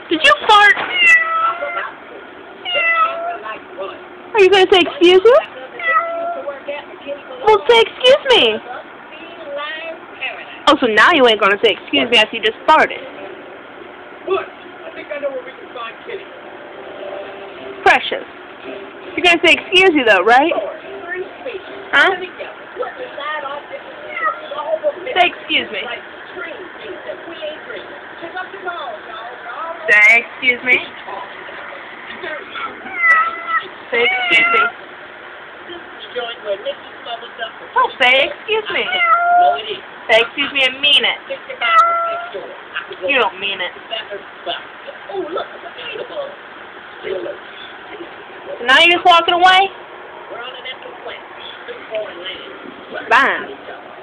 Did you fart? Are you going to say excuse me? Well, say excuse me. Oh, so now you ain't going to say excuse me after you just farted. What? I think I know where we can find Kitty. Precious. You're going to say excuse you though, right? Huh? Say excuse me. Say excuse me. Say excuse me. Oh, say excuse me. Say excuse me and mean it. You don't mean it. So now you're just walking away? Fine.